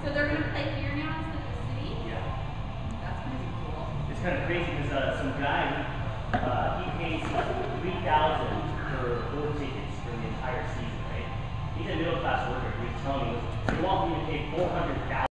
So they're going to play here now instead of the city? Yeah. That's going to be cool. It's kind of crazy because some guy, he pays $3,000 for 4 tickets for the entire season, right? He's a middle class worker. He was telling me, they want me to pay $400,000